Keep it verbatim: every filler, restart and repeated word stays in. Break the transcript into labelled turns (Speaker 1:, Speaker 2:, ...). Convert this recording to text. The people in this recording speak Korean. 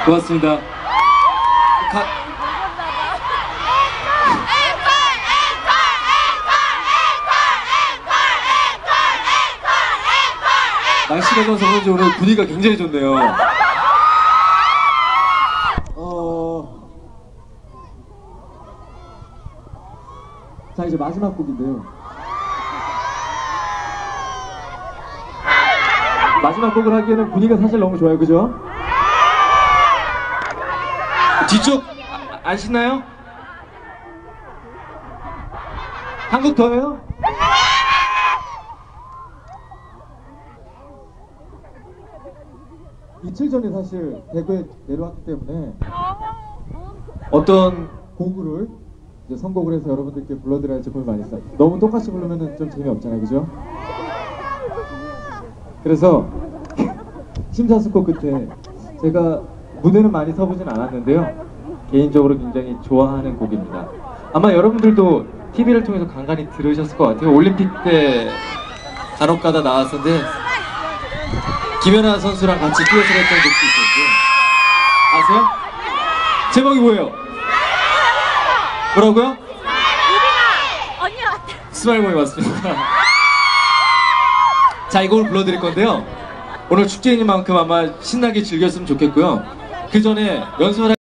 Speaker 1: 고맙습니다. 가... 날씨가 좋아서 그런지 오늘 분위기가 굉장히 좋네요.
Speaker 2: 어... 자, 이제 마지막 곡인데요. 마지막 곡을 하기에는 분위기가 사실 너무 좋아요, 그죠?
Speaker 1: 뒤쪽 아, 안 신나요?
Speaker 2: 한 곡 더 해요? 이틀 전에 사실 대구에 내려왔기 때문에 어떤 곡을 이제 선곡을 해서 여러분들께 불러드려야 할지 고민 많이 했어요. 너무 똑같이 부르면 좀 재미없잖아요, 그죠? 그래서 심사숙고 끝에 제가 무대는 많이 서보진 않았는데요, 개인적으로 굉장히 좋아하는 곡입니다. 아마 여러분들도 티비를 통해서 간간히 들으셨을 것 같아요. 올림픽 때 간혹가다 나왔었는데 김연아 선수랑 같이 듀엣을 했던 곡도 있었는데 아세요? 제목이 뭐예요? 뭐라고요?
Speaker 3: 유빈아! 언니 왔다.
Speaker 1: 스마일보이 맞습니다. 자, 이 곡을 불러드릴 건데요, 오늘 축제인 만큼 아마 신나게 즐겼으면 좋겠고요. 그 전에 연습을